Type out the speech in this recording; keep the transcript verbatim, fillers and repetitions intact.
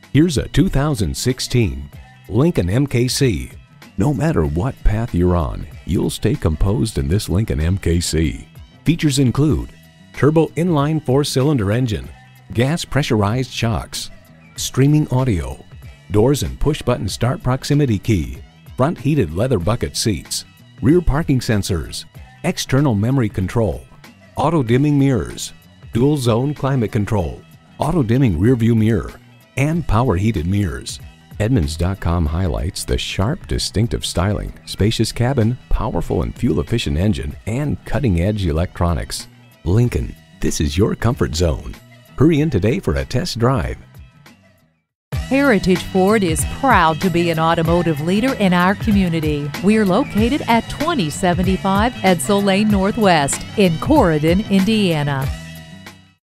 Here's a two thousand sixteen Lincoln M K C. No matter what path you're on, you'll stay composed in this Lincoln M K C. Features include turbo inline four-cylinder engine, gas pressurized shocks, streaming audio, doors and push-button start proximity key, front heated leather bucket seats, rear parking sensors, external memory control, auto-dimming mirrors, dual-zone climate control, auto-dimming rear-view mirror, and power heated mirrors. Edmunds dot com highlights the sharp, distinctive styling, spacious cabin, powerful and fuel-efficient engine, and cutting-edge electronics. Lincoln, this is your comfort zone. Hurry in today for a test drive. Heritage Ford is proud to be an automotive leader in our community. We're located at twenty seventy-five Edsel Lane Northwest in Corydon, Indiana.